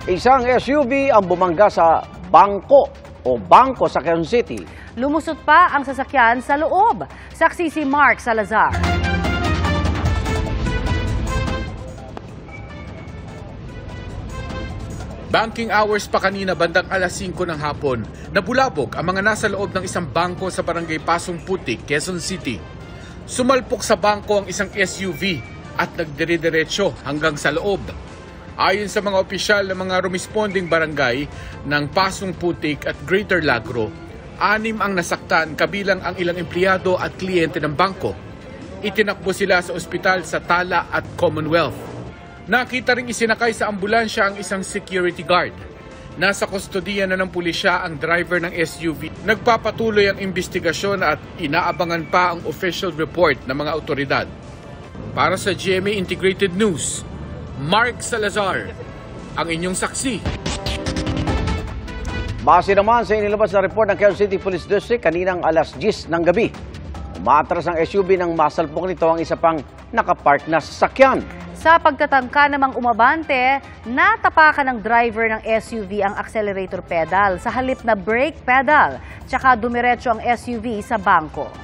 Isang SUV ang bumangga sa bangko sa Quezon City. Lumusot pa ang sasakyan sa loob. Saksi si Mark Salazar. Banking hours pa kanina bandang alas 5 ng hapon, nabulabog ang mga nasa loob ng isang bangko sa barangay Pasong Putik, Quezon City. Sumalpok sa bangko ang isang SUV at nagdire-diretso hanggang sa loob. Ayon sa mga opisyal ng mga responding barangay ng Pasong Putik at Greater Lagro, 6 ang nasaktan kabilang ang ilang empleyado at kliyente ng bangko. Itinakbo sila sa ospital sa Tala at Commonwealth. Nakita ring isinakay sa ambulansya ang isang security guard. Nasa kustodiya na ng pulisya ang driver ng SUV. Nagpapatuloy ang investigasyon at inaabangan pa ang official report ng mga otoridad. Para sa GMA Integrated News, Mark Salazar, ang inyong saksi. Base naman sa inilabas na report ng Quezon City Police District kaninang alas 10 ng gabi, umatras ang SUV nang masalpok nito ang isa pang nakapark na sasakyan. Sa pagtatangka namang umabante, natapakan ng driver ng SUV ang accelerator pedal sa halip na brake pedal, tsaka dumiretso ang SUV sa bangko.